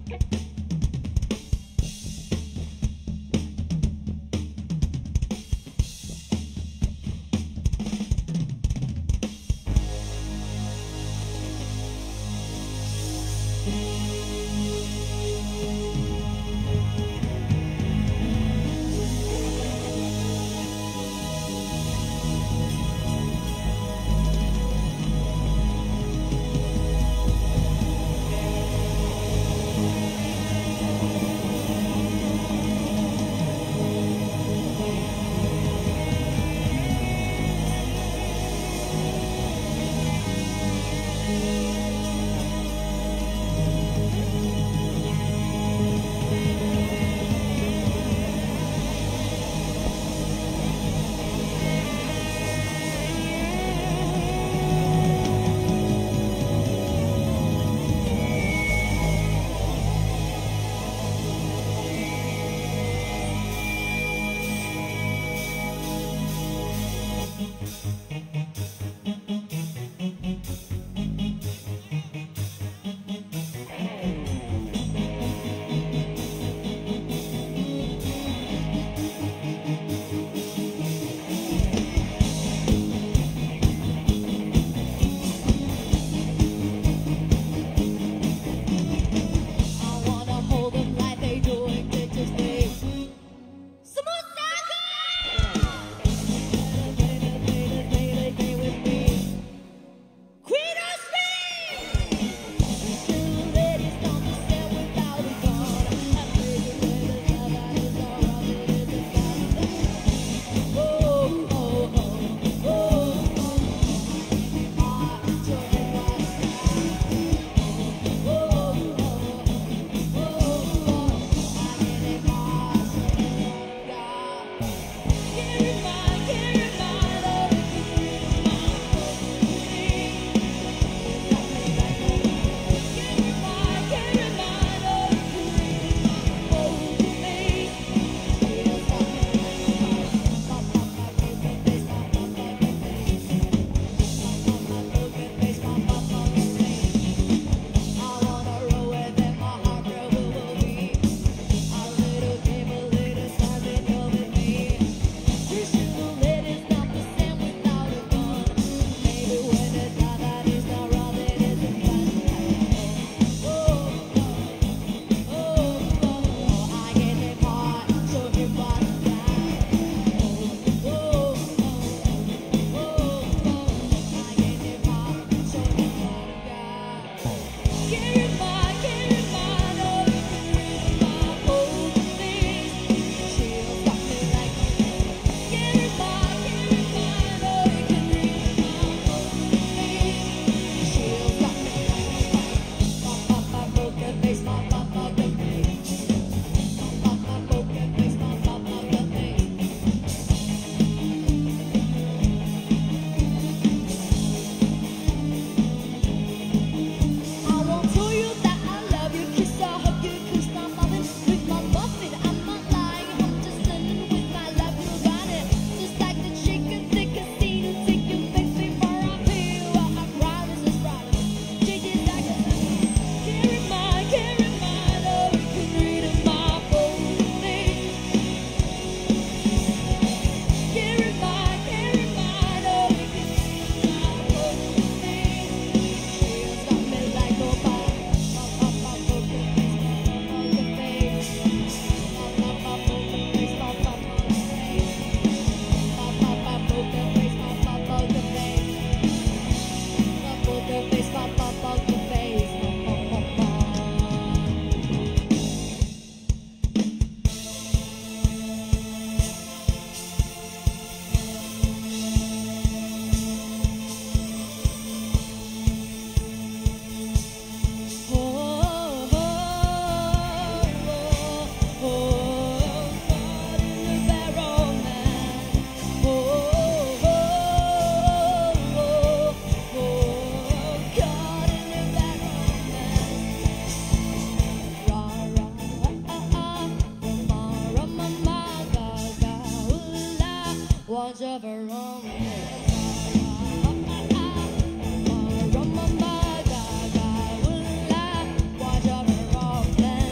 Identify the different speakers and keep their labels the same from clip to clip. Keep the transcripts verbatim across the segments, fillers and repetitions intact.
Speaker 1: Watch over all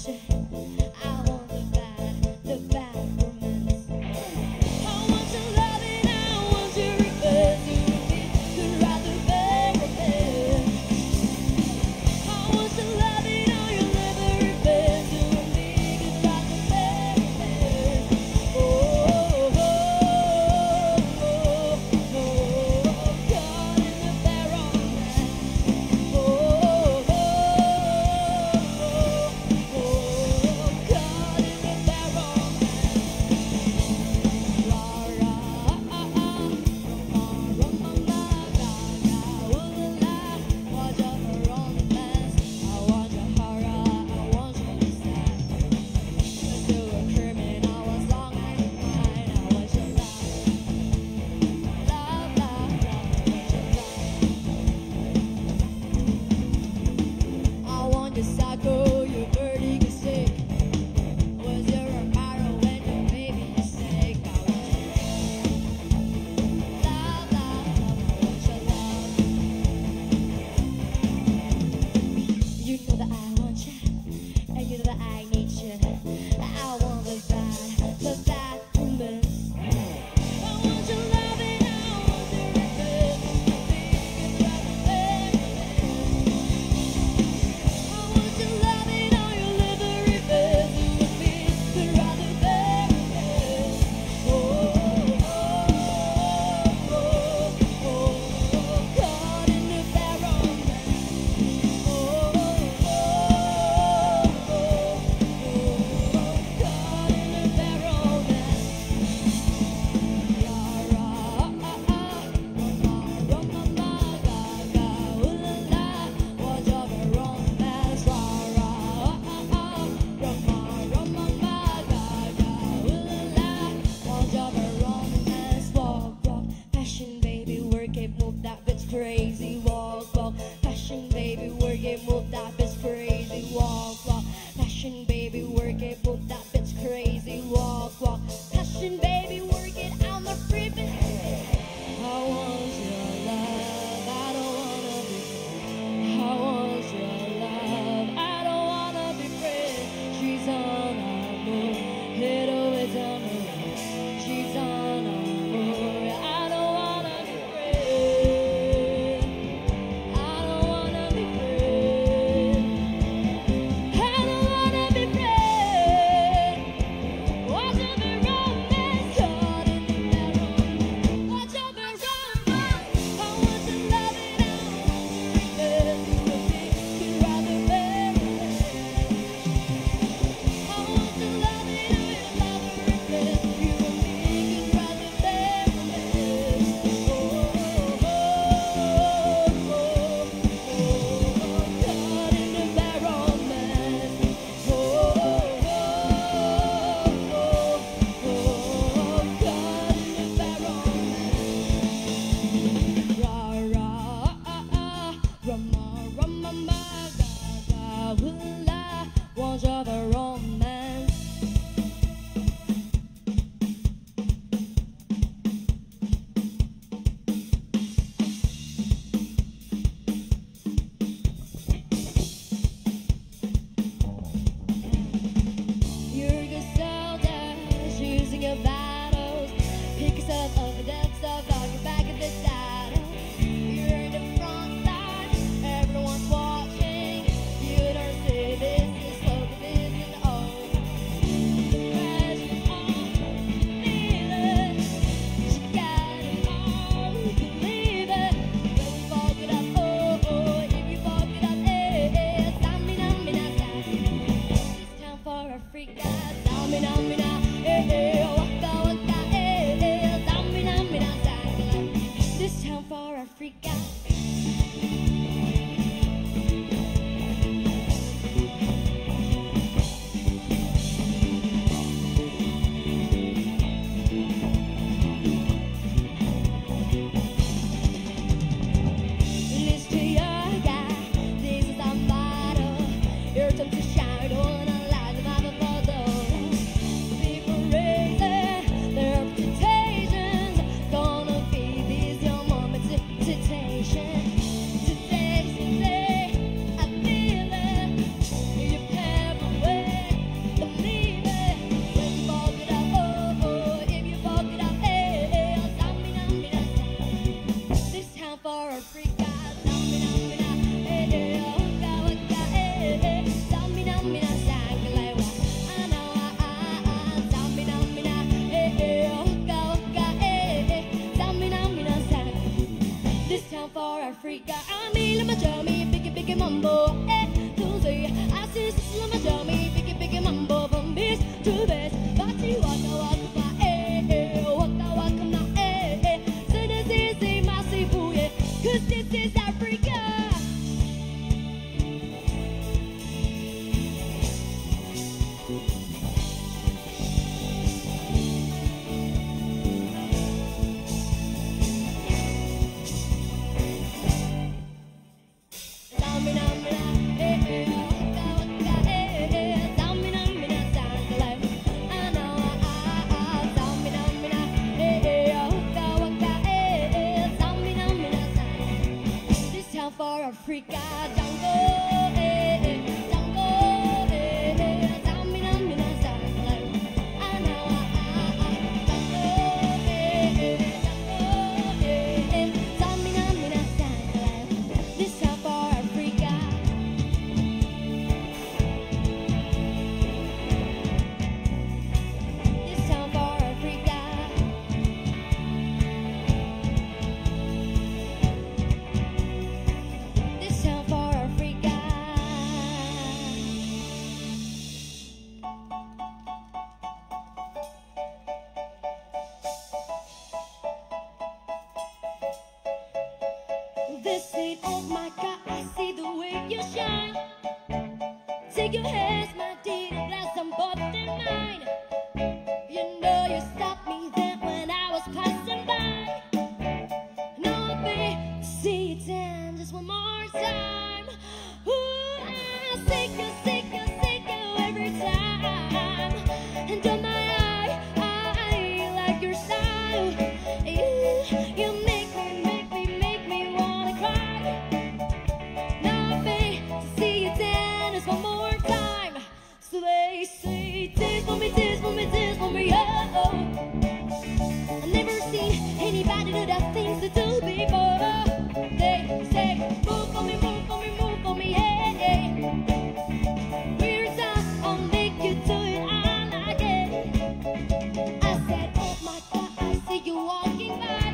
Speaker 1: Everyone's watching. You don't see this is so this and oh oh my God, I see the way you shine. Take your hands, my dear, and bless them both in mine. You know you stopped me then when I was passing by. Now, babe, see you dance just one more time. Ooh, I see you, see you, see you every time. And on my eye, I like your style. You, you make me, make me, make me wanna cry. Now, babe, see you dance one more time. So they say, dance for me, dance for me, dance for me, oh. I've never seen anybody do that things to do before. They say, move for me, move for me, move for me, hey, hey. Weird time, I'll make you do it all again. I said, oh my God, I see you walking by.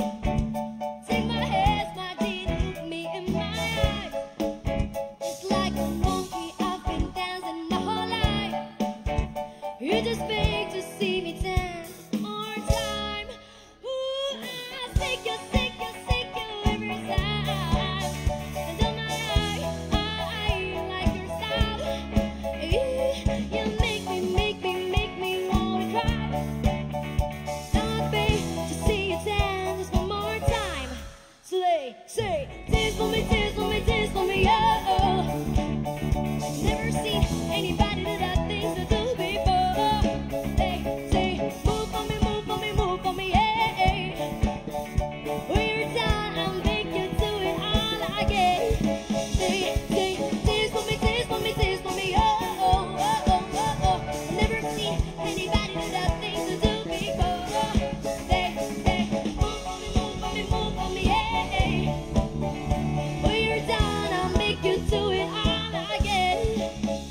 Speaker 1: Take my hands, my dear, look me in my eyes. It's like a monkey, I've been dancing my whole life. You just beg to see me dance more time. Ooh, I see you, see you, see you every time. And on my eye, I like your style. You, you make me, make me, make me wanna cry. Now, babe, to see you dance one more time. So they say, dance for me, dance for me, dance for me, oh. Never seen anybody do that things to do before. They say, move for me, move for me, move for me, hey, hey. When you're done, I'll make you do it all again. They say, dance for me, dance for me, dance for me, oh, oh, oh, oh, oh, oh. Never seen anybody do that things to do before. They say, move for me, move for me, move for me, hey, hey. When you're done, I'll make you do it all again.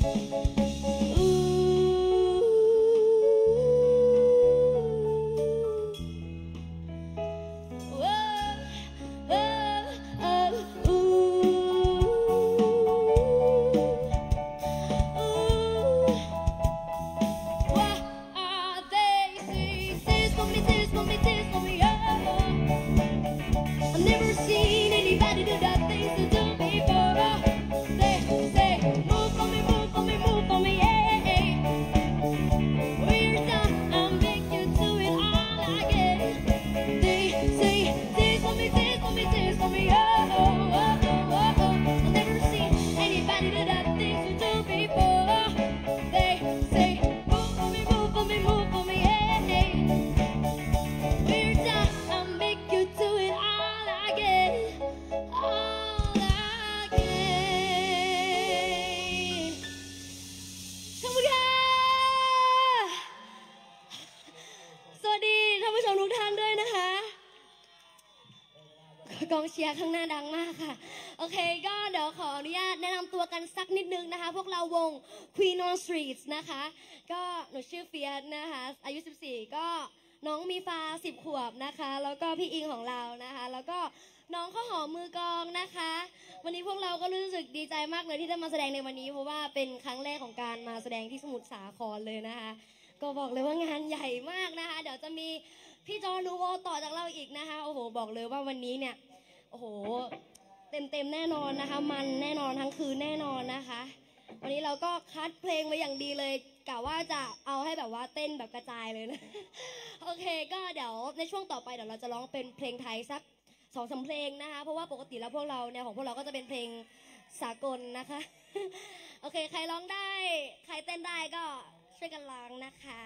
Speaker 1: I've never seen anybody do that things to do before. They say, move for me, move for me, move for me, hey, hey. When you're done, I'll make you do it all again. They say, dance for me, dance for me, dance for me, oh, oh, oh, oh, oh. I've never seen anybody do that things to do before. They say, move for me, move for me, move for me, hey, hey. When you're done, I'll make you do it all again, all again. ขอบคุณค่ะสวัสดีท่านผู้ชมทุกท่านด้วยนะคะกองเชียร์ข้างหน้าดังมากค่ะโอเคก็เดี๋ยวขออนุญาตแนะนำตัวกันสักนิดนึงนะคะพวกเราวง Queen on Streets นะคะก็หนูชื่อเฟียสนะคะอายุสิบสี่ก็น้องมีฟ้าสิบขวบนะคะแล้วก็พี่อิงของเรานะคะแล้วก็น้องข้าวหอมมือกลองนะคะวันนี้พวกเราก็รู้สึกดีใจมากเลยที่ได้มาแสดงในวันนี้เพราะว่าเป็นครั้งแรกของการมาแสดงที่สมุทรสาครเลยนะคะก็บอกเลยว่างานใหญ่มากนะคะเดี๋ยวจะมีพี่จอนูโวต่อจากเราอีกนะคะโอ้โหบอกเลยว่าวันนี้เนี่ยโอ้โหเต็มเต็มแน่นอนนะคะมันแน่นอนทั้งคืนแน่นอนนะคะวันนี้เราก็คัดเพลงไว้อย่างดีเลยกะว่าจะเอาให้แบบว่าเต้นแบบกระจายเลยนะโอเคก็เดี๋ยวในช่วงต่อไปเดี๋ยวเราจะร้องเป็นเพลงไทยสักสองสามเพลงนะคะเพราะว่าปกติแล้วพวกเราเนี่ยของพวกเราก็จะเป็นเพลงสากลนะคะโอเคใครร้องได้ใครเต้นได้ก็ช่วยกันร้องนะคะ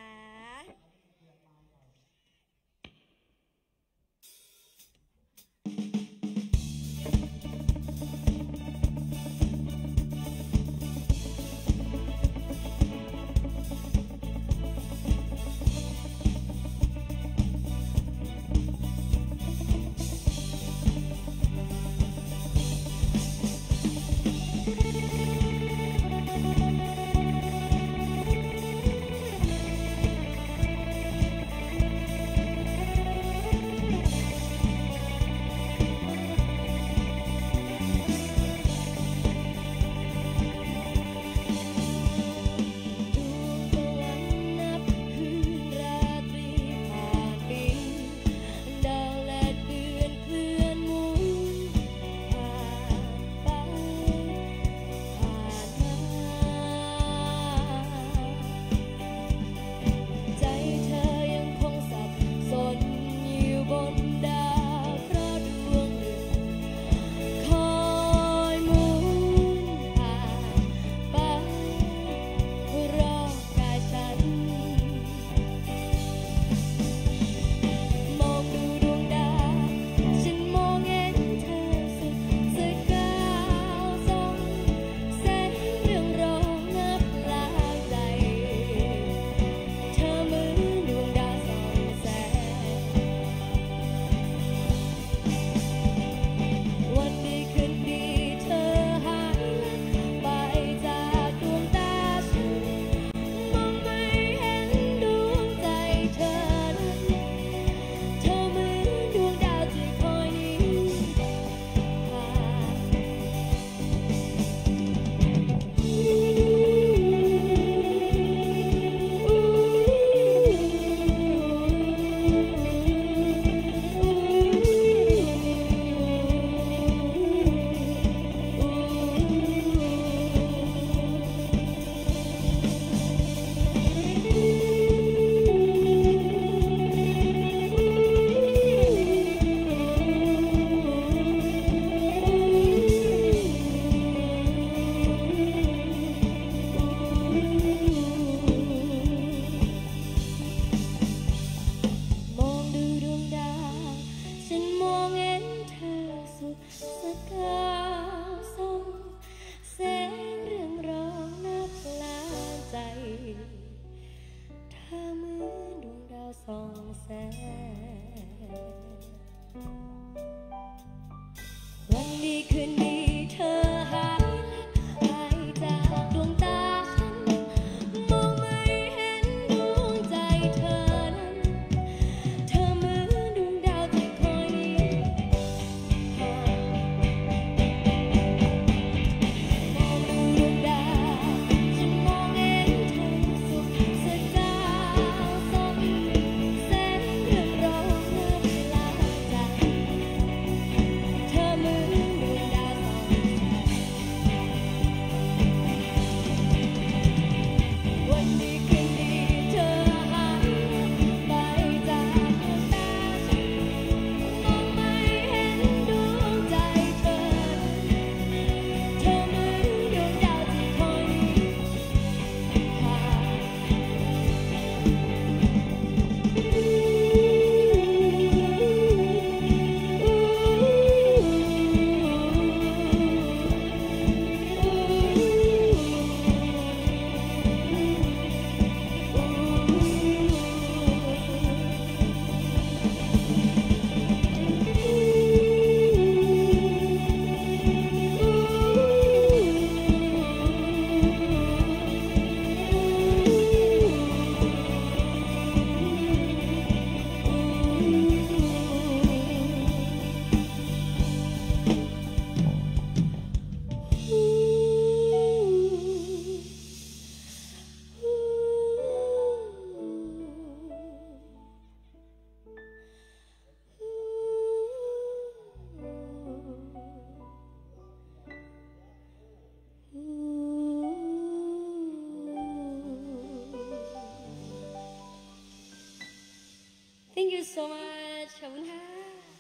Speaker 1: so much ขอบคุณค่ะ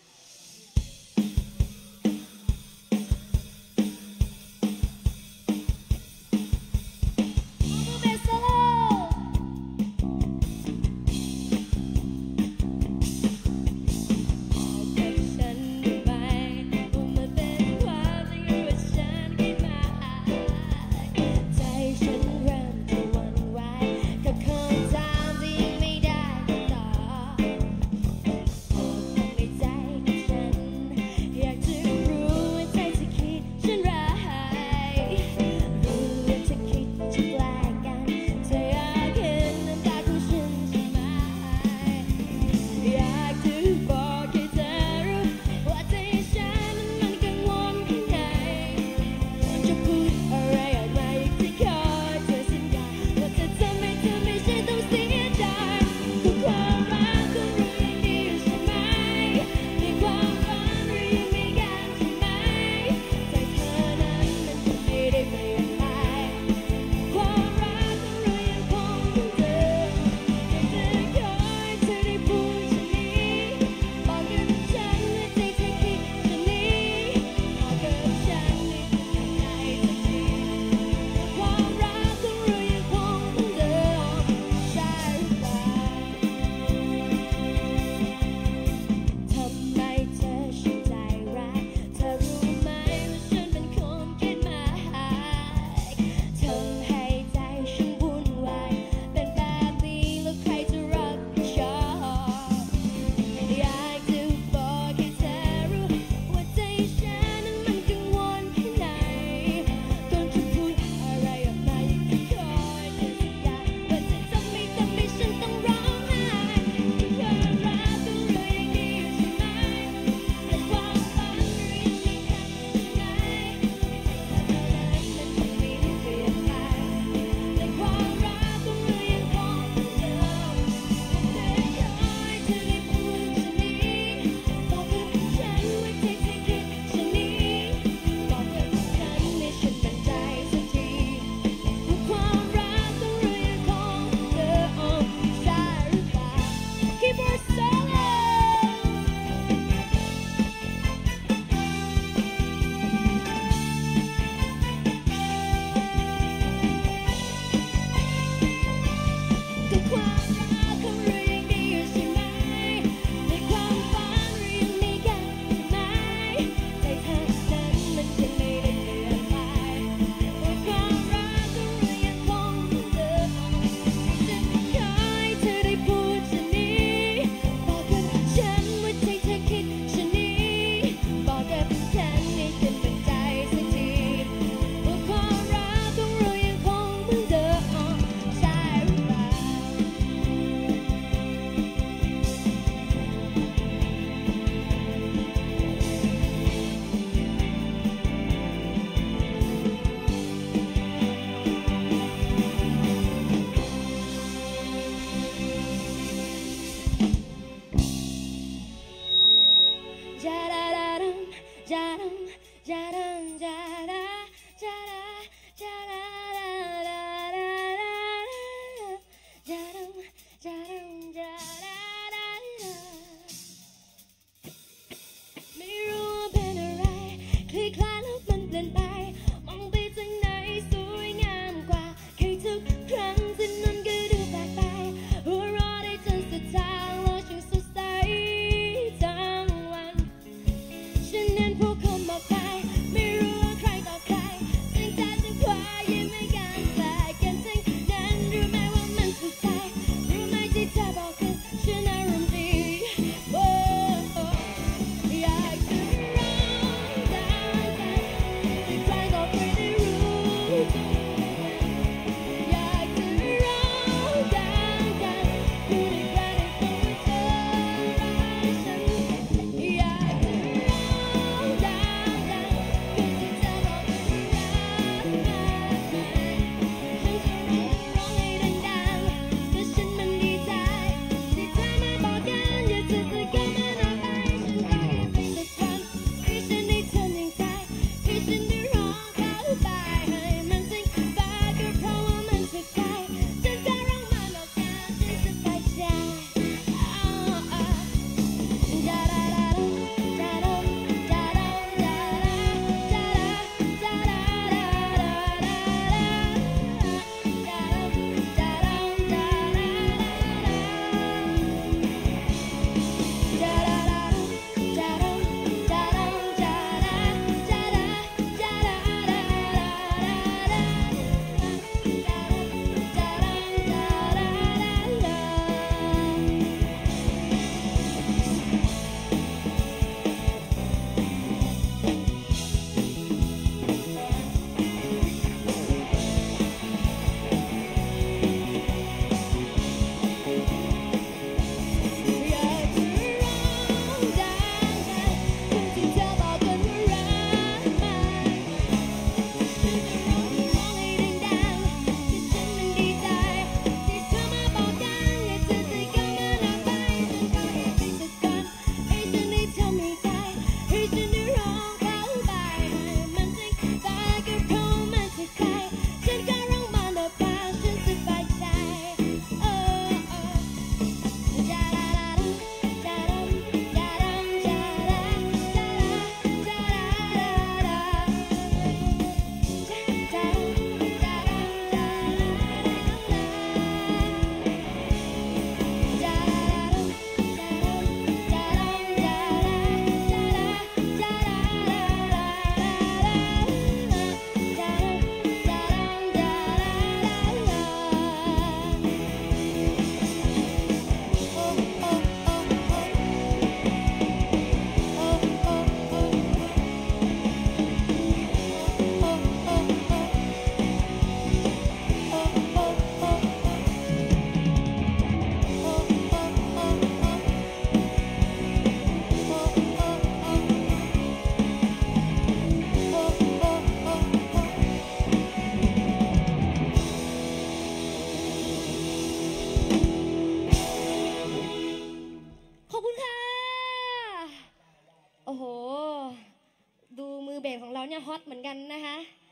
Speaker 1: เบสโซโล่ฉันไปว่ามันเป็นความจริงว่าฉันคิดมาใจฉันเริ่มจะหวั่นไหวกับคำถามที่ไม่ได้ตอบเราเนี่ยฮอตเหมือนกันนะคะ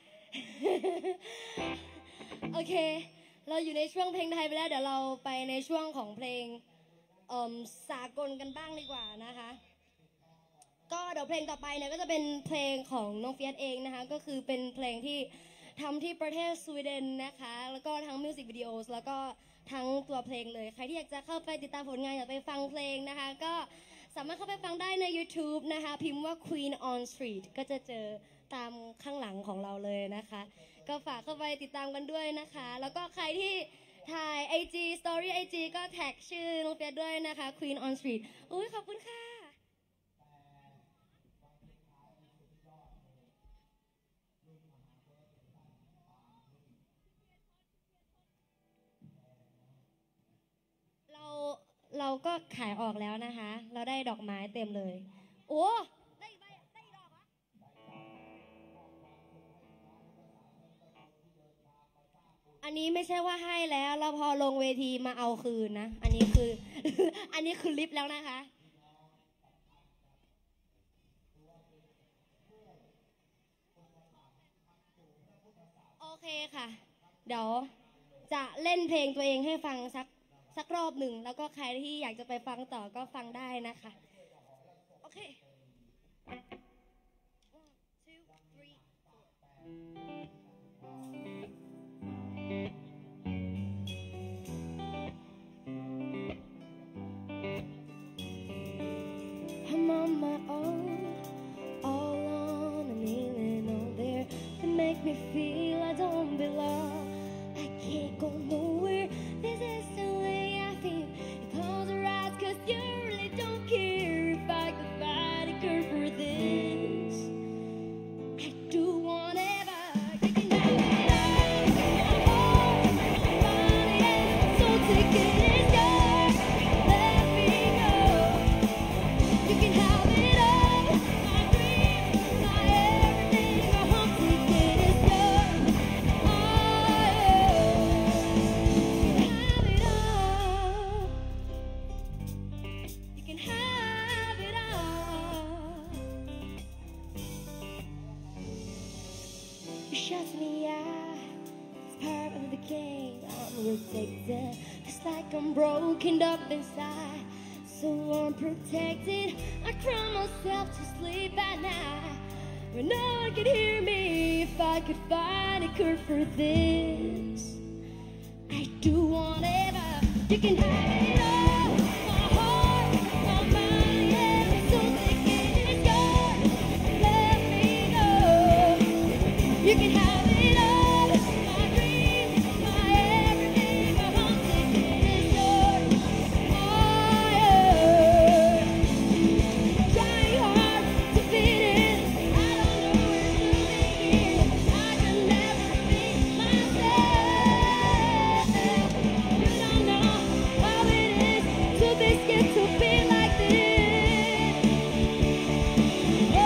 Speaker 1: โอเคเราอยู่ในช่วงเพลงไทยไปแล้วเดี๋ยวเราไปในช่วงของเพลงสากลกันบ้างดีกว่านะคะก็เดี๋ยวเพลงต่อไปเนี่ยก็จะเป็นเพลงของน้องเฟียสเองนะคะก็คือเป็นเพลงที่ทำที่ประเทศสวีเดนนะคะแล้วก็ทั้งมิวสิกวิดีโอแล้วก็ทั้งตัวเพลงเลยใครที่อยากจะเข้าไปติดตามผลงานอยากไปฟังเพลงนะคะก็สามารถเข้าไปฟังได้ใน YouTube นะคะพิมพ์ว่า Queen on Street ก็จะเจอตามข้างหลังของเราเลยนะคะก็ฝากเข้าไปติดตามกันด้วยนะคะแล้วก็ใครที่ถ่าย ไอ จี Story ไอ จี ก็แท็กชื่อน้องเฟียสด้วยนะคะ Queen on Street อุ้ยขอบคุณค่ะเราเราก็ขายออกแล้วนะคะเราได้ดอกไม้เต็มเลยโอ้ได้ใบได้ดอกเหรออันนี้ไม่ใช่ว่าให้แล้วเราพอลงเวทีมาเอาคืนนะอันนี้คือ อันนี้คือลิฟต์แล้วนะคะโอเคค่ะเดี๋ยวจะเล่นเพลงตัวเองให้ฟังสักสักรอบหนึ่งแล้วก็ใครที่อยากจะไปฟังต่อก็ฟังได้นะคะโอเค one two three I'm on my own all on an island out there that make me feel I don't belong I can't go nowhere this is the way I feel you close your eyes cause you really don't care if I could find a cure for this I do whatever you can have it all my body and soul ticket is yours let me go you can have it all my dreams my everything my home ticket is yours oh have it all you can have it all you shut me out it's part of the game I'm protected just like I'm broken up inside so unprotected I cry myself to sleep at night when no one could hear me if I could find a cure for this I do whatever you can have it all my heart my mind and my soul ticket is yours let me go you can have it all my dreams my everything my home ticket is yours trying hard to fit in I don't know where to begin I can never be myself you don't know how it is to be scared to be like this oh,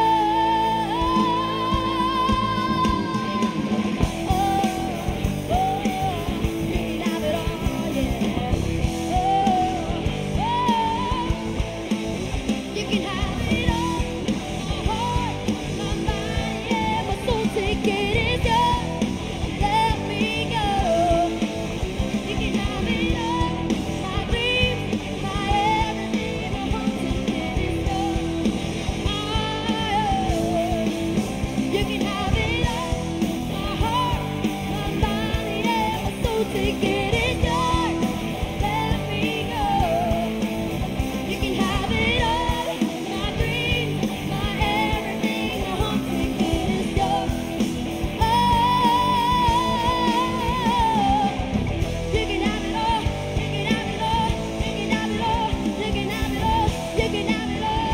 Speaker 1: oh, oh, you can have it all yeah oh, oh you can have it all my heart my mind yeah my soul ticket is yours let me go you can have it all my dreams my everything my home ticket is yours you can have it all my heart my mind yeah my soul ticket is yours let me go you can have it all, my dreams, my everything, my home ticket is yours. Oh, you can have it all, you can have it all, you can have it all, you can have it all, you can have it all.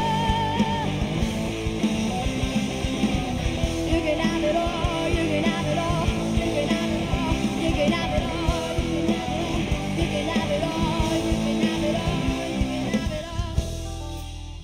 Speaker 1: You can have it all, you can have it all, you can have it all, you can have it all, you can have it all, you can have it all, you can have it all, you can have it all.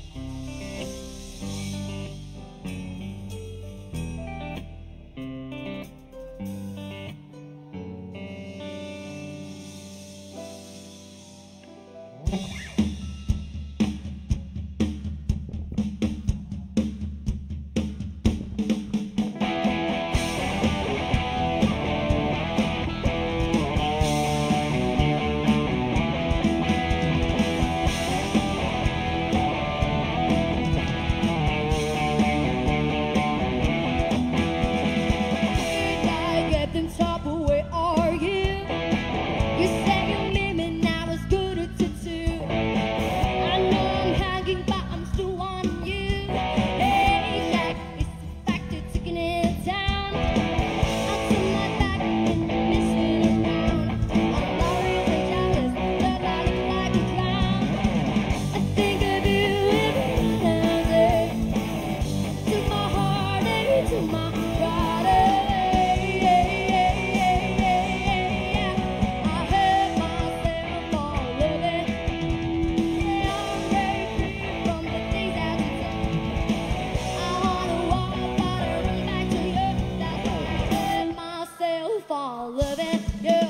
Speaker 1: for loving you.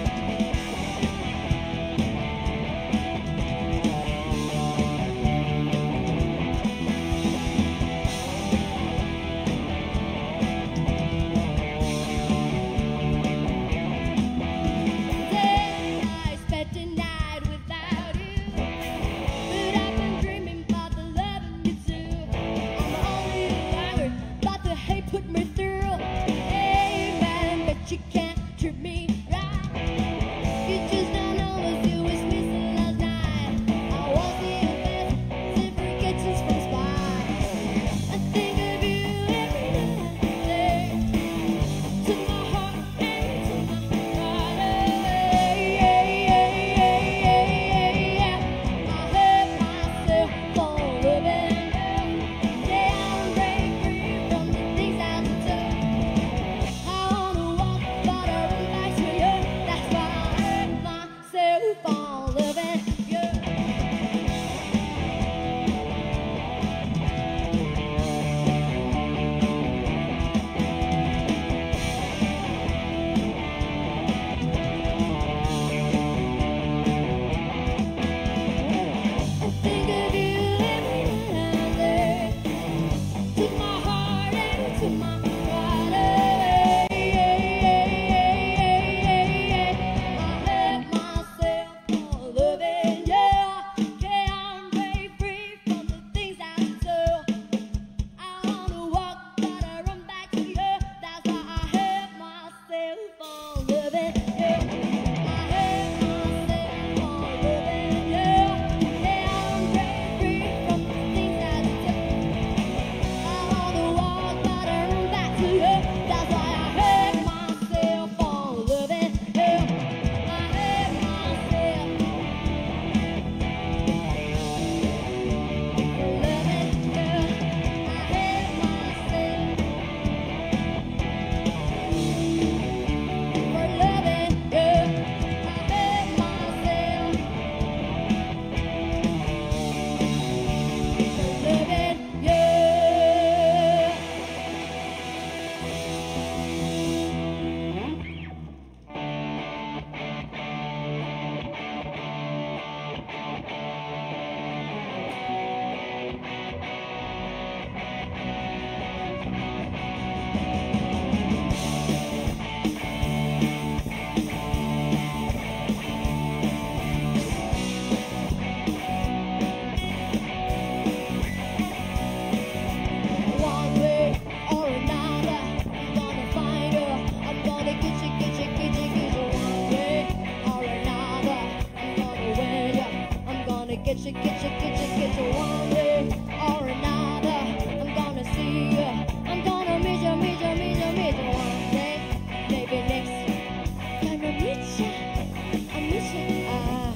Speaker 1: Get you, get you, get you, get you one way or another. I'm gonna see you. I'm gonna meet you, meet you, meet you, meet you one day. Maybe next year. Gonna meet you. I'll meet you. Ah,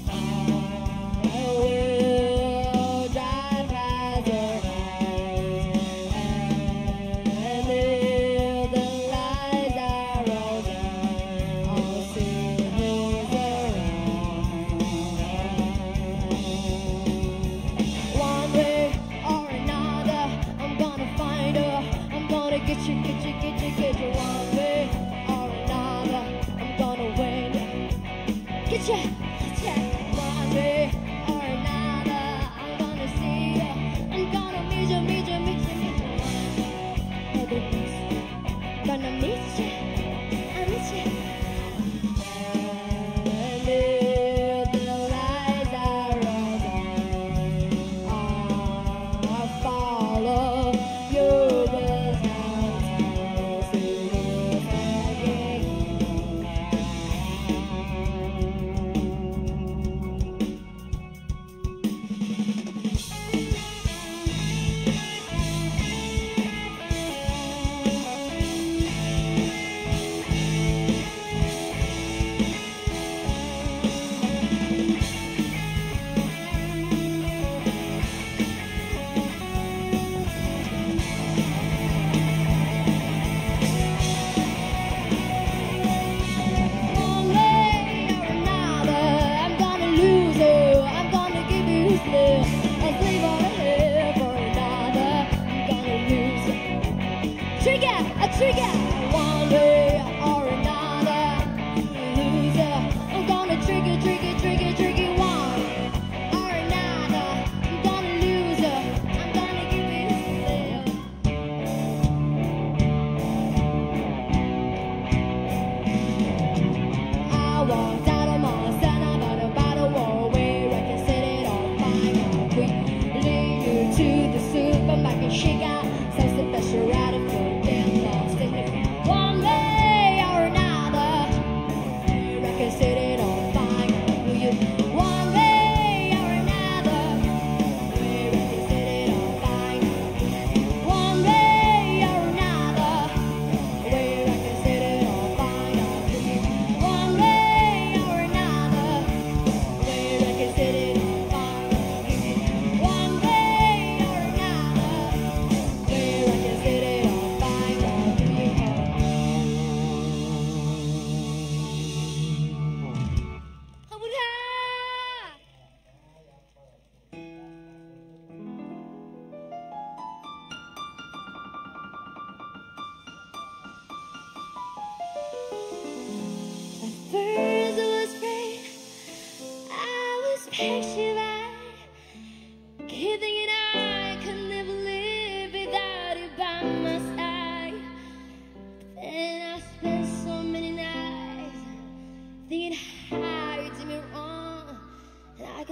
Speaker 1: I will drive past your house. And if the lights are all down, I'll see who's around. One way or another, I'm gonna find her. I'm gonna get you, get you, get you, get you. One way or another, I'm gonna win. Get you, get you. One way or another, I'm gonna see you. I'm gonna meet you, meet you, meet you, meet you. Maybe next year, gonna meet you. I'll meet you. And if the lights are all down, I'll follow you behind. I'll see who's again.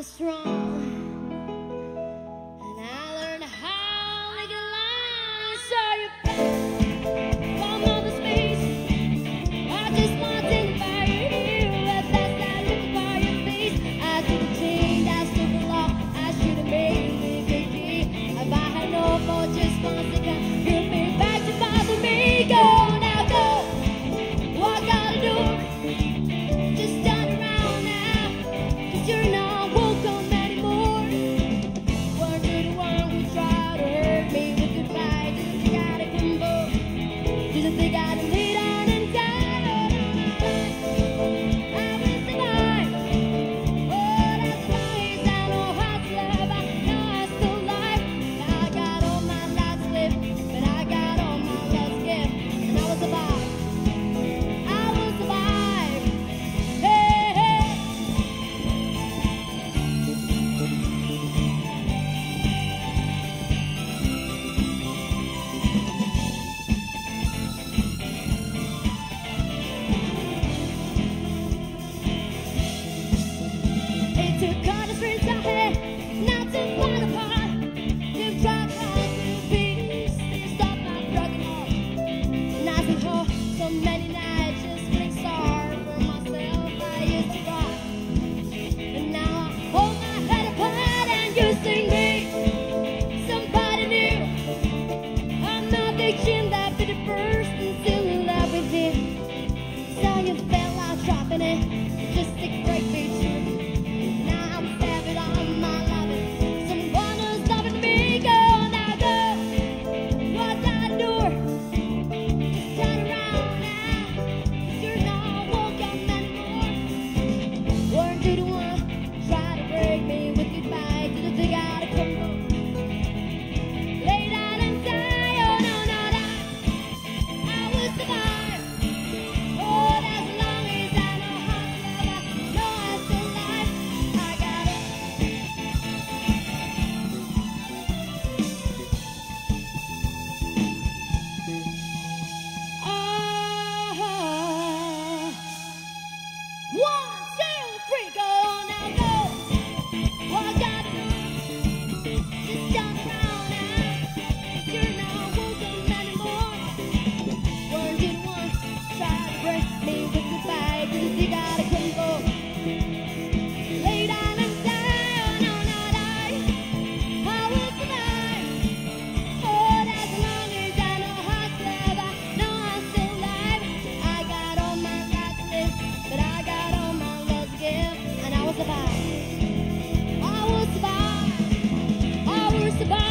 Speaker 1: was strong, and I learned how to get along. So you from outer space, I just want to invite you. As I start looking for your face, I should have changed, I stood for long, I should have made it biggie. If I had no more, just one second, you'd be back to bother me. Go now, go. Walk out the door. Just turn around now, 'cause you're not welcome anymore. Weren't you the one who tried to hurt me with goodbye? Didn't think I'd crumble? Didn't think I'd lay down and die? I will survive. Oh, that's right, I know how to love. I know I'm still alive. I got all my lives left, but I got all my love's gift, and I will survive. I will survive. Hey, hey. It took all the strength I had not to fall apart. You tried hard to peace, you stopped my broken heart. And I said, oh, so many nights just feeling sorry for myself. I used to cry, and now I hold my head apart and you sing me somebody new. I'm not fiction that be the first and still in love with him. So you felt like dropping it, just a great big truth. Now I'm savage on my loving. Someone who's loving me. Go now, go. Walk out the door. Just turn around now, 'cause you're not welcome anymore. Weren't you the one try to break me with goodbye? Didn't think I'd crumble. Lay down and die. Oh no, no, no. I will survive. Oh, as long as I know how to love, I know I'm still alive. I got it. Oh, one, two, three, go now, go. Walk out the door. Just turn around now, 'cause you're not welcome anymore. Weren't you the one try to break me with goodbye? Didn't think I'd crumble. Lay down and die. Oh no, no, die. I will survive. Oh, as long as I know how to love, I know I'm still alive. I got all my life to live, but I got all my love to give, and I will survive. I will survive. I will survive.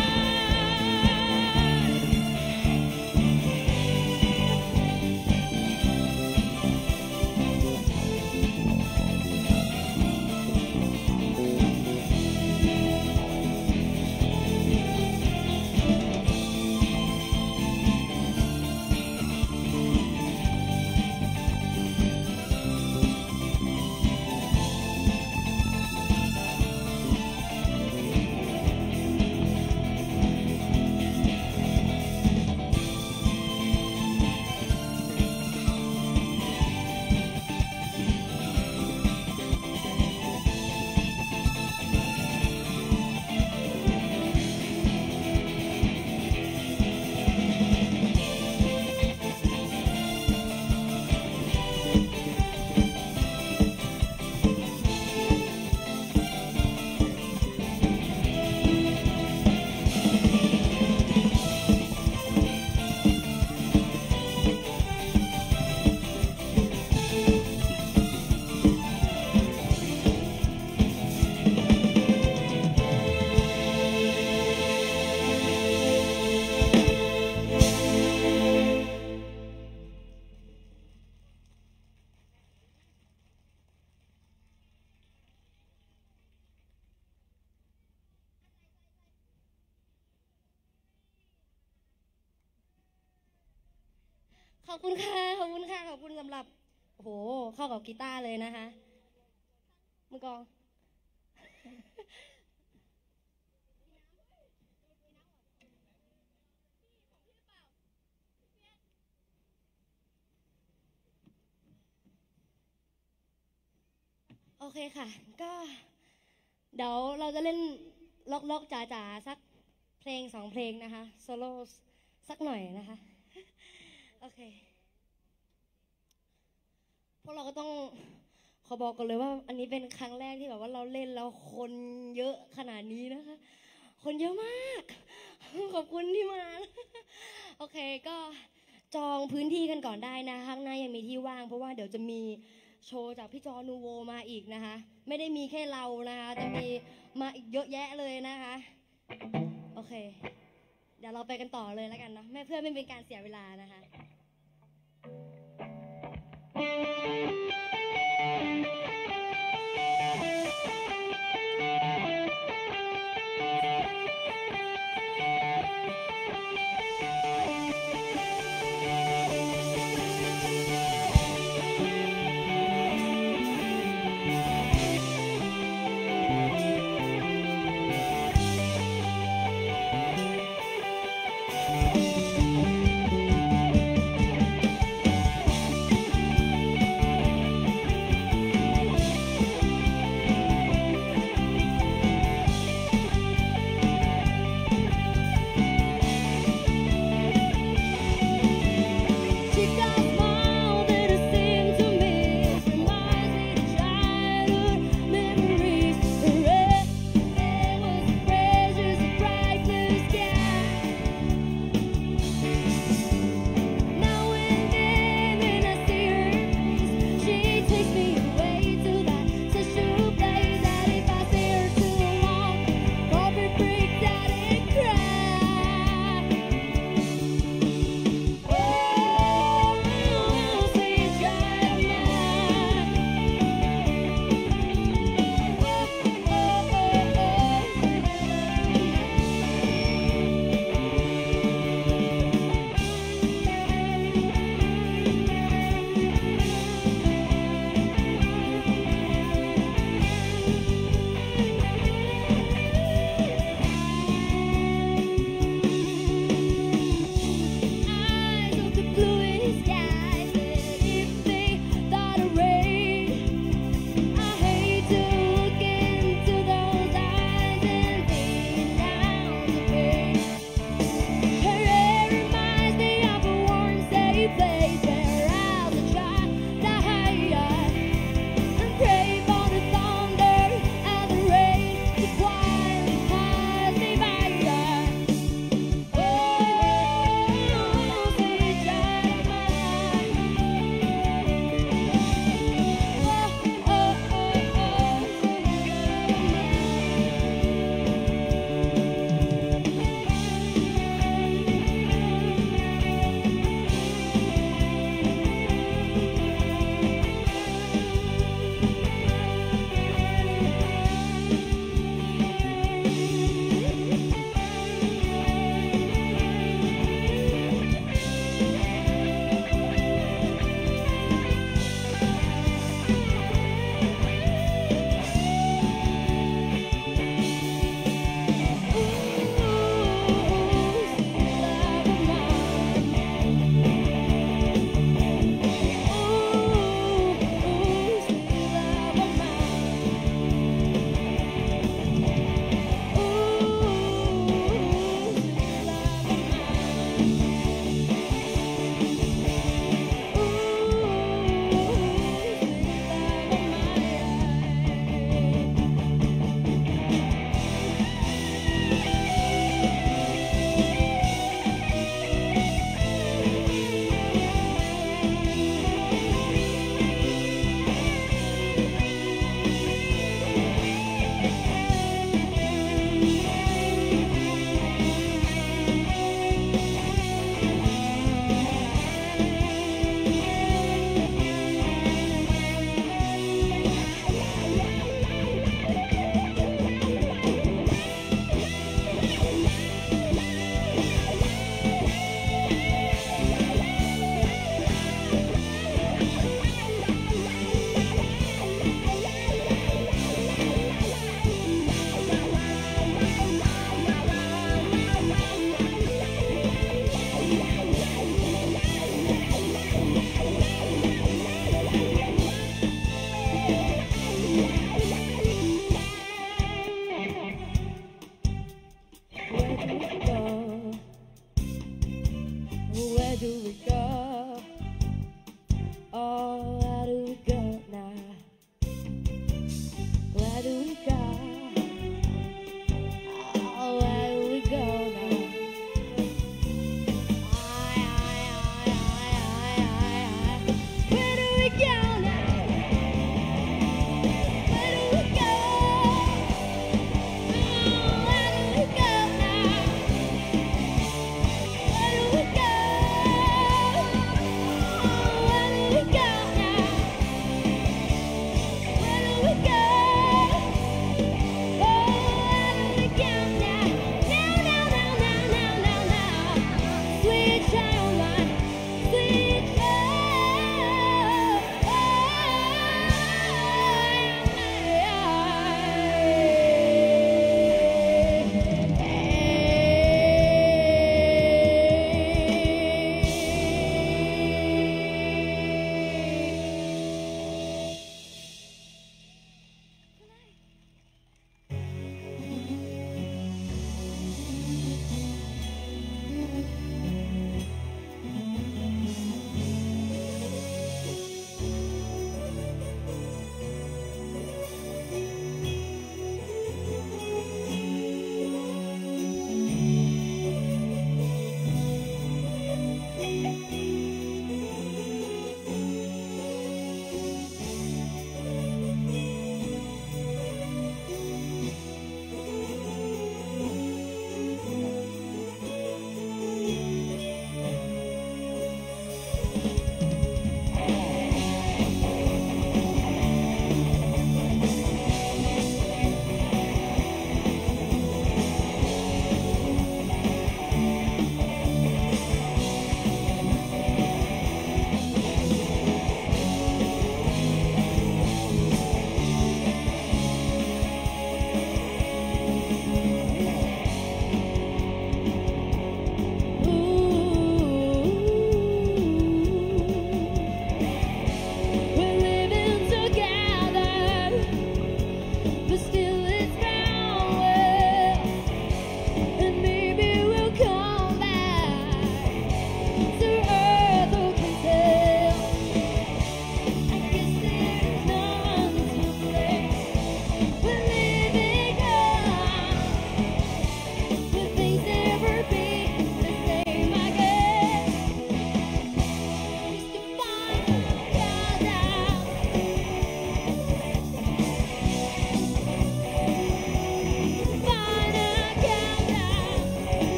Speaker 1: ขอบคุณค่ะ ขอบคุณค่ะ ขอบคุณสำหรับ โอ้โห เข้ากับกีตาร์เลยนะคะมือกลอง โอเคค่ะ ก็เดี๋ยวเราจะเล่นล็อกๆจ๋าๆสักเพลงสองเพลงนะคะโซโล่สักหน่อยนะคะโอเคพวกเราก็ต้องขอบอกกันเลยว่าอันนี้เป็นครั้งแรกที่แบบว่าเราเล่นแล้วคนเยอะขนาดนี้นะคะคนเยอะมากขอบคุณที่มาโอเคก็จองพื้นที่กันก่อนได้นะข้างหน้ายังมีที่ว่างเพราะว่าเดี๋ยวจะมีโชว์จากพี่จอนูโวมาอีกนะคะไม่ได้มีแค่เรานะคะจะมีมาอีกเยอะแยะเลยนะคะโอเคเดี๋ยวเราไปกันต่อเลยแล้วกันนะแม่เพื่อไม่เป็นการเสียเวลานะคะ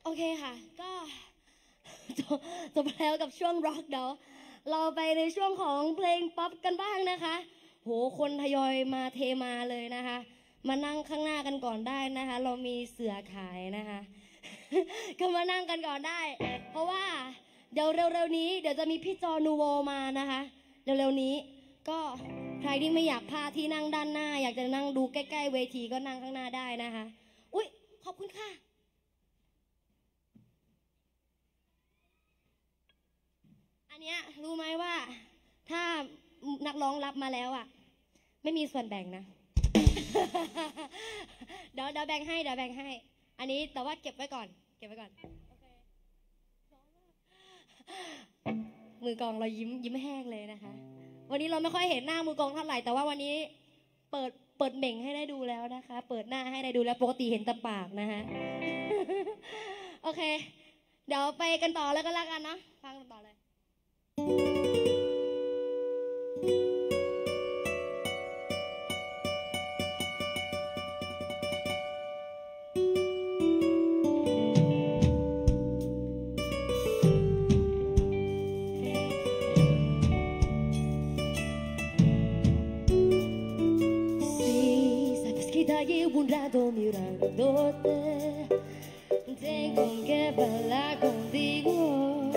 Speaker 1: โอเคค่ะก็จบจบแล้วกับช่วงร็อกเดี๋ยวเราไปในช่วงของเพลงป๊อปกันบ้างนะคะโหคนทยอยมาเทมาเลยนะคะมานั่งข้างหน้ากันก่อนได้นะคะเรามีเสือขายนะคะก็มานั่งกันก่อนได้เพราะว่าเดี๋ยวเร็วๆนี้เดี๋ยวจะมีพี่จอนูโวมานะคะเร็วๆนี้ก็ใครที่ไม่อยากพลาดที่นั่งด้านหน้าอยากจะนั่งดูใกล้ๆเวทีก็นั่งข้างหน้าได้นะคะอุ๊ยขอบคุณค่ะอันเนี้ยรู้ไหมว่าถ้านักร้องรับมาแล้วอ่ะไม่มีส่วนแบ่งนะ เดี๋ยวเดี๋ยวแบ่งให้เดี๋ยวแบ่งให้อันนี้แต่ว่าเก็บไว้ก่อนเก็บไว้ก่อนมือกองเรายิ้มยิ้มแห้งเลยนะคะวันนี้เราไม่ค่อยเห็นหน้ามือกองเท่าไหร่แต่ว่าวันนี้เปิดเปิดเบ่งให้ได้ดูแล้วนะคะเปิดหน้าให้ได้ดูแล้วปกติเห็นแต่ปากนะคะ โอเคเดี๋ยวไปกันต่อแล้วก็แล้วกันเนาะฟังกันต่อเลย un rato mirándote. Tengo que hablar contigo.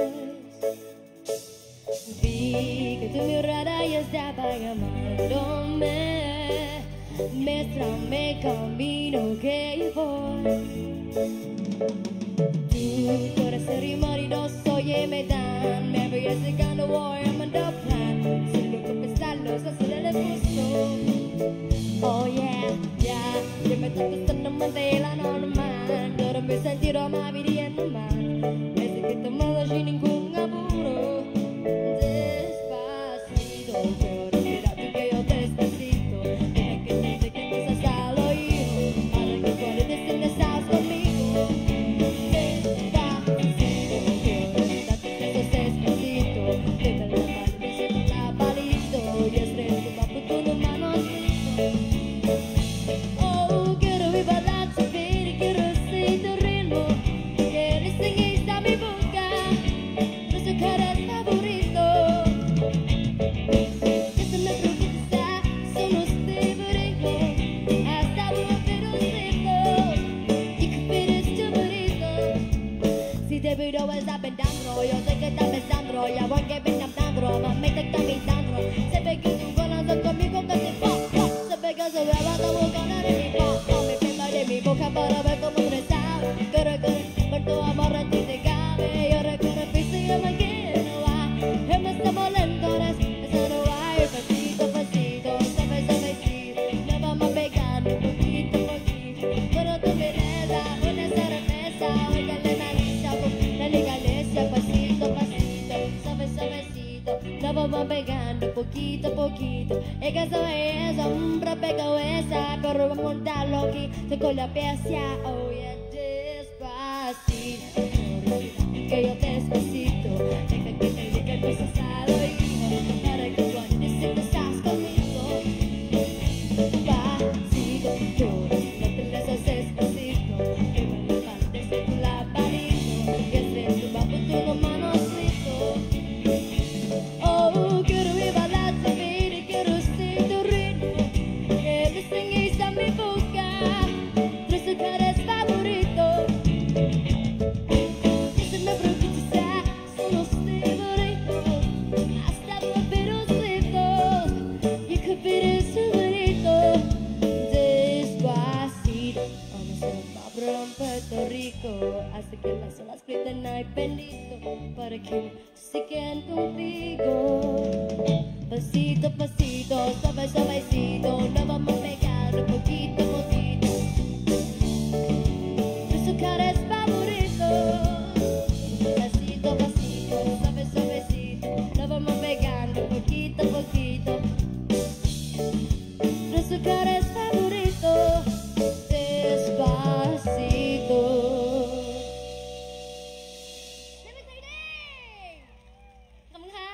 Speaker 1: Vi que tu mirada ya estaba llamándome. Muéstrame camino que voy. Tu corazón y maridoso y me dan. Me voy acercando, voy a mandar plan. Solo con pensarlo, eso se le puso. Oh yeah, yeah, ya me está costando mantenerla normal. Ahora me sentirò más viviendo mal. Desde que he tomado sin ningún apuro. Despacito, pero mira tú que yo despacito. Deja que te sé que empiezas al oído. Para que cuando te sientes estás conmigo. Despacito, pero mira tú que sos despacito. Deja la mano, me siento la palito. Y es reto, va por tu mano. Oh, quiero vivir la subir, quiero sentir tu ritmo. Quieres seguir a mi boca, no sé qué eres favorito. Eso me preocupa, son los favoritos. Hasta uno pero rico, y que eres tu bonito. Si te veo estás pensando, yo sé que estás pensando, ya voy que ven cantando, mami te está gritando. Se ve que tu corazón conmigo que se pop, pop. Se ve que se ve la boca de mi pop, pop. Me quema de mi boca para ver cómo rezar. Quiero que por tu amor a ti te cabe. Yo recorro el piso y yo me quiero va. Él me está molando, eso no va. Pasito, pasito, suave, suavecito. Nos vamos pegando poquito, poquito. Pero tu belleza, una cerveza. Oiga la malicia, la legalicia. Pasito, pasito, suave, suavecito. Nos vamos pegando poquito, poquito. Es que eso es un rompecabezas. Pero vamos a montarlo aquí, con la pieza. Oh yeah, despacito. Que yo despacito. Deja que te diga cosas al oído. Para que cuando te sientas estás conmigo. Despacito, lloras, no te las haces despacito. Que me levantes de tu labarito. Y el resto va por tu manocito. Oh, quiero vivir la subir y quiero sentir tu ritmo. Que distinguís a mi boca, tres lugares favoritos. Eso me preocupa, son los favoritos. Hasta los ricos, y que eres tu bonito. Despacito, vamos a Pablo en Puerto Rico. Hasta que las olas griten ay bendito. Para que se queden contigo. Pasito, pasito, suave, suavecito. Nos vamos a pegar un poquito, poquito. Tus lugares favoritos. Pasito, pasito, suave, suavecito. Nos vamos pegando poquito, poquito. Tus lugares favoritos. Despacito. Let me say that. ขอบคุณค่ะ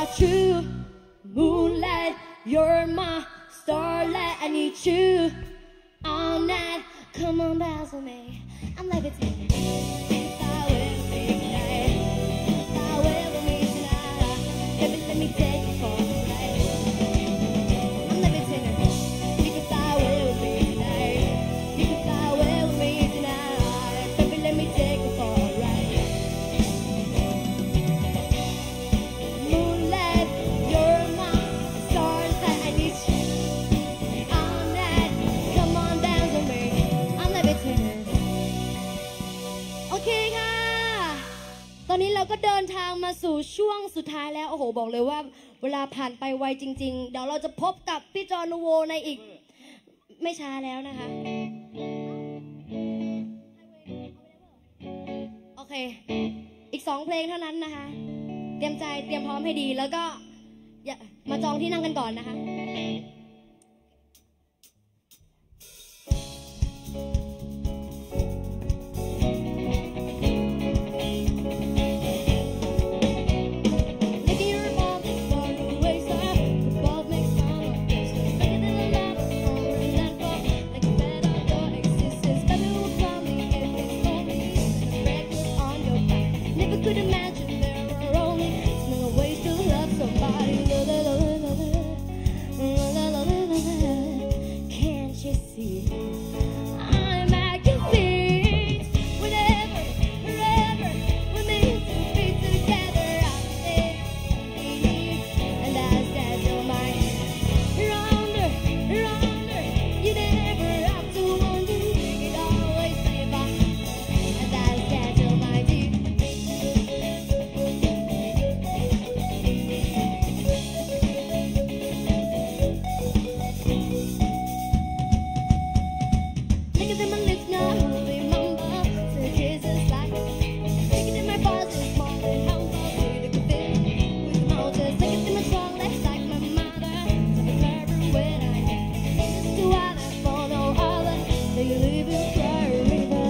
Speaker 1: got you. Moonlight, you're my starlight. I need you all night. Come on, bounce with me. I'm levitating. Fly with me tonight. Fly with me tonight. Baby, let me take you for a ride. I'm levitating. You can fly with me tonight. You can fly with me tonight. Baby, let me take you for a ride. Moonlight, you're my starlight. I need you all night. Come on, dance with me. I'm levitating. โอเคค่ะ ตอนนี้เราก็เดินทางมาสู่ช่วงสุดท้ายแล้ว โอ้โห บอกเลยว่าเวลาผ่านไปไวจริงๆ เดี๋ยวเราจะพบกับพี่จอนูโวในอีกไม่ช้าแล้วนะคะ โอเค อีกสองเพลงเท่านั้นนะคะ เตรียมใจเตรียมพร้อมให้ดี แล้วก็อย่ามาจองที่นั่งกันก่อนนะคะ Maybe you're above this far away, so above makes fun of this. Bigger than a lover, over and for like a bed on your existence. Baby will call me if it's lonely. A record on your back. Never could imagine there are only similar ways to love somebody. La, la, la, la, la, la, la, la, la, la. Can't you see? I'm at your feet. Whenever, wherever we're meant to be together, I'm there. And I stand your mind. You're under, you're under. You never have to wonder. You can always say bye. And I stand your mind. Look at my lips now, remember. So kisses like Look at my bars is small and how far we could fit with mountains. Look at my strong legs like my mother. So the clever when I am. This is why I for no other. So you live in cry river.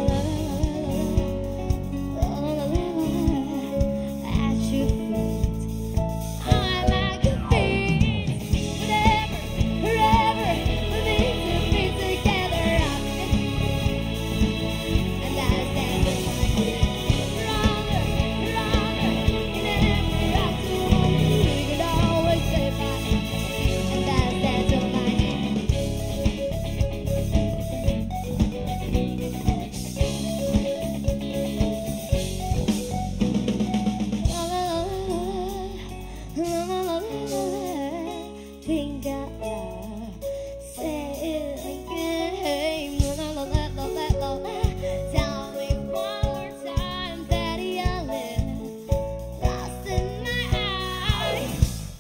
Speaker 1: At your feet. I'm at your feet. Whatever, wherever we're meant to be together, I'm and I stand with my feet. Stronger, stronger. You never have to wonder. You could always say bye. And I stand with my Think out loud, say it again. Tell me one more time that you live lost in my eyes.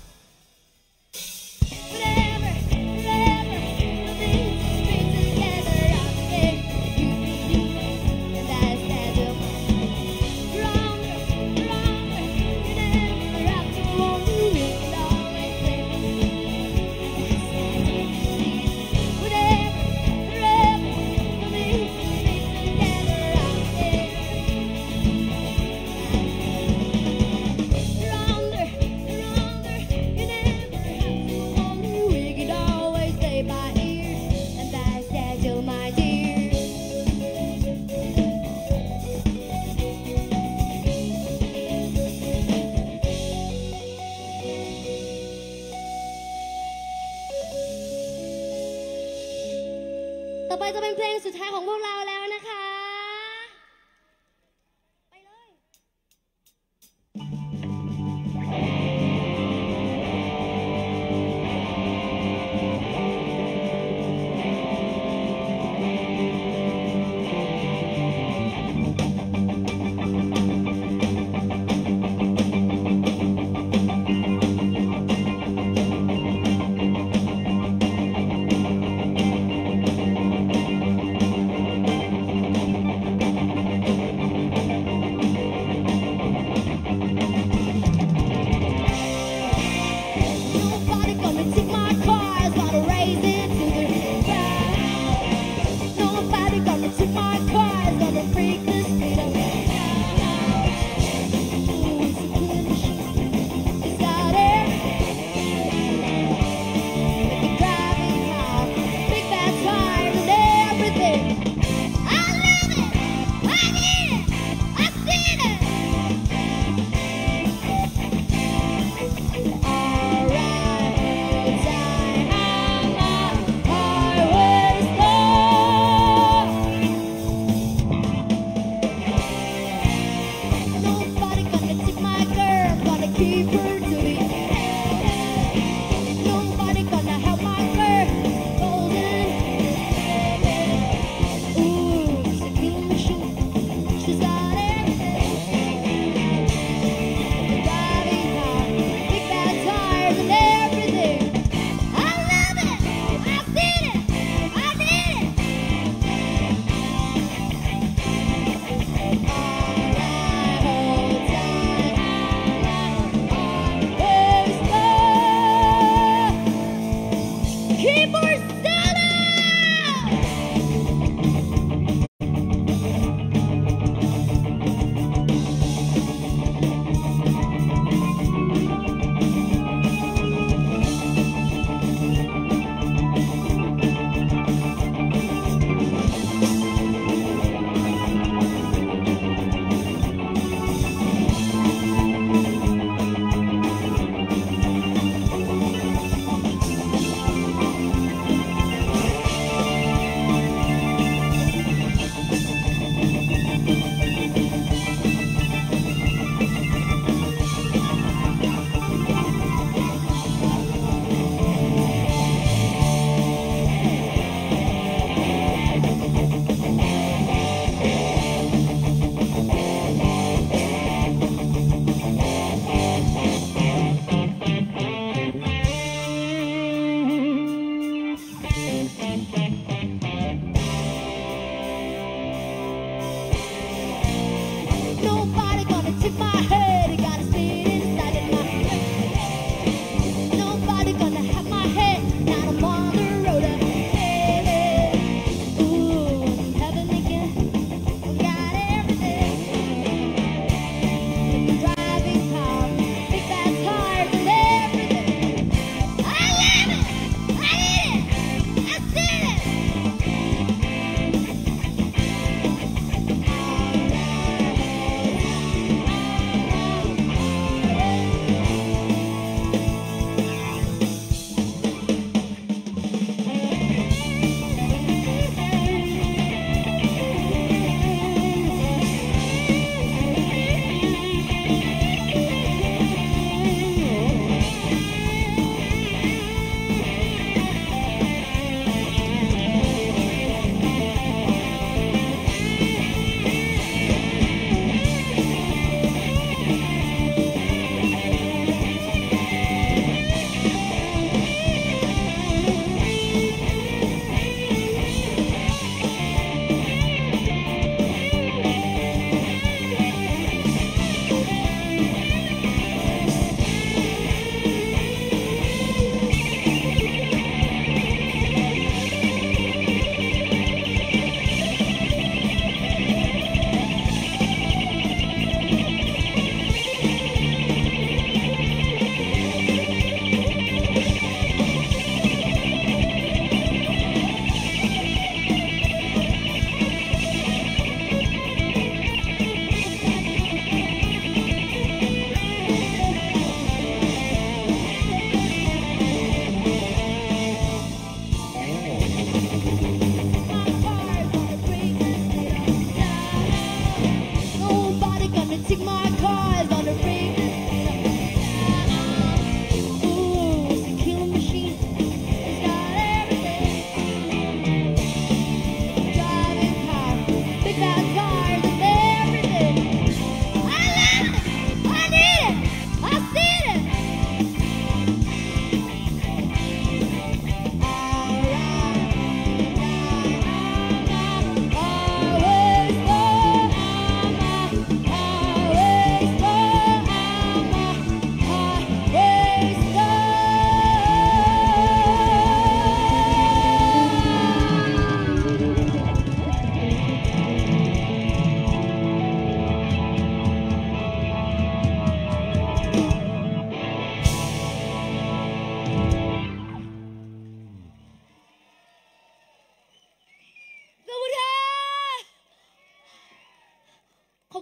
Speaker 1: Whatever, whatever, we're meant to be together. I'm there, you, you, and I stand with my stronger, stronger. You never have to wonder. You can always say whatever, wherever we're meant to be together. I'm there. Stronger, stronger. You never have to wonder. We could always stay by here, and I stand till my dear. ต่อไปจะเป็นเพลงสุดท้ายของพวกเราแล้วนะคะ ไปเลย Thank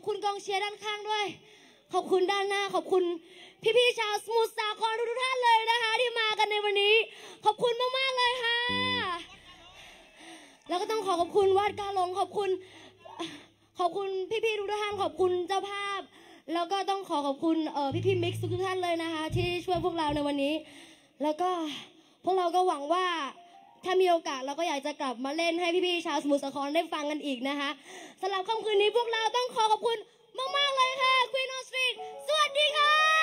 Speaker 1: คุณกองเชียร์ด้านข้างด้วยขอบคุณด้านหน้าขอบคุณพี่ๆชาวสมุทรสาครทุกท่านเลยนะคะที่มากันในวันนี้ขอบคุณมากๆเลยค่ะแล้วก็ต้องขอขอบคุณวัดกาหลงขอบคุณขอบคุณพี่ๆทุกท่านขอบคุณเจ้าภาพแล้วก็ต้องขอขอบคุณเอ่อพี่ๆมิกซ์ทุกท่านเลยนะคะที่ช่วยพวกเราในวันนี้แล้วก็พวกเราก็หวังว่าถ้ามีโอกาสเราก็อยากจะกลับมาเล่นให้พี่ๆชาวสมุทรสาครได้ฟังกันอีกนะคะสำหรับค่ำคืนนี้พวกเราต้องขอขอบคุณมากๆเลยค่ะ Queen of Street สวัสดีค่ะ